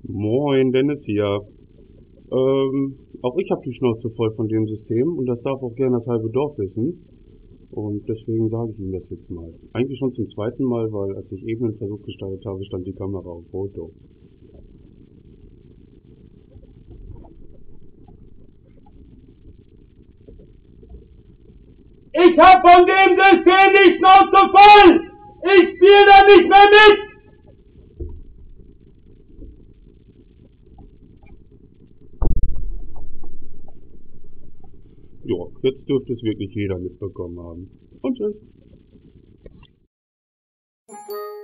Moin, Dennis hier. Auch ich habe die Schnauze voll von dem System und das darf auch gerne das halbe Dorf wissen. Und deswegen sage ich Ihnen das jetzt mal. Eigentlich schon zum zweiten Mal, weil als ich eben einen Versuch gestartet habe, stand die Kamera auf Foto. Ich hab von dem System die Schnauze voll! Ich spiele da nicht mehr mit! Ja, jetzt dürfte es wirklich jeder mitbekommen haben. Und tschüss.